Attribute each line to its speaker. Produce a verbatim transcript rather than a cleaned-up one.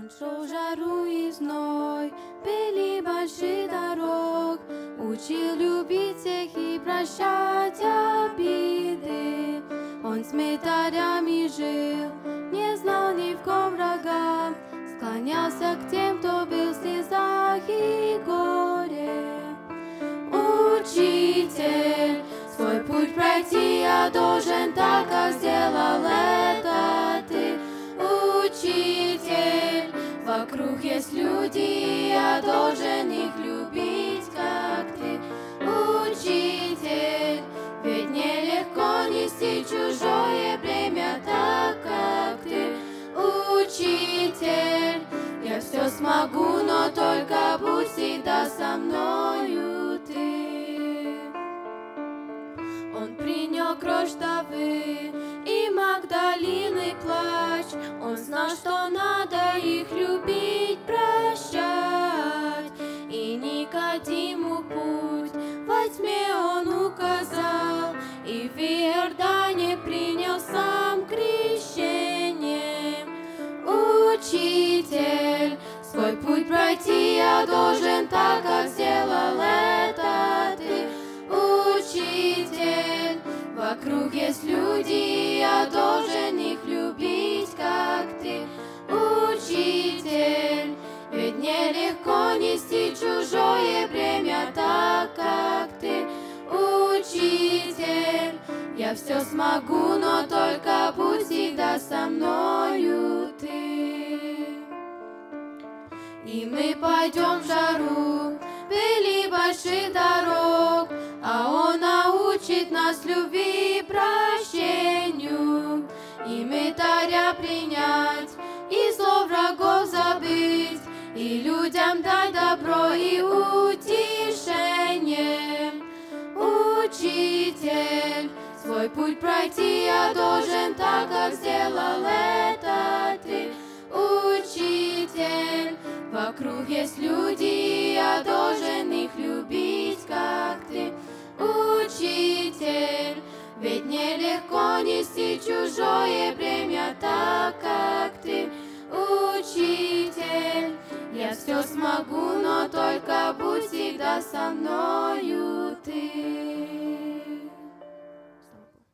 Speaker 1: Он шел жару и зной, пели больших дорог, учил любить всех и прощать обиды. Он с мытарями жил, не знал ни в ком врага, склонялся к тем, кто был в слезах и горе. Учитель, свой путь пройти я должен так, как сделал это ты. Учитель, вокруг есть люди, я должен их любить, как ты. Учитель, ведь нелегко нести чужое бремя так, как ты. Учитель, я все смогу, но только будь всегда со мною ты. Он принял кровь вдовы и Магдалины плач. Он знал, что надо их любить, прощать. И Никодиму путь во тьме он указал, и в Иордане принял сам крещение. Учитель, свой путь пройти я должен так, как сделал это ты. Учитель, вокруг есть люди, я должен их любить, как ты. Учитель, ведь нелегко нести чужое бремя так, как ты. Учитель, я все смогу, но только будь всегда со мною ты. И мы пойдем в жару, пыли больших дорог, а Он научит нас любви и прощению. И мытаря принять, и зло врагов забыть, и людям дать добро и утешение. Учитель, свой путь пройти я должен так, как сделал это ты. Учитель, вокруг есть люди, я должен их любить, как ты. Учитель, ведь нелегко нести чужое бремя так, как ты. Учитель, я все смогу, но только будь всегда со мною ты.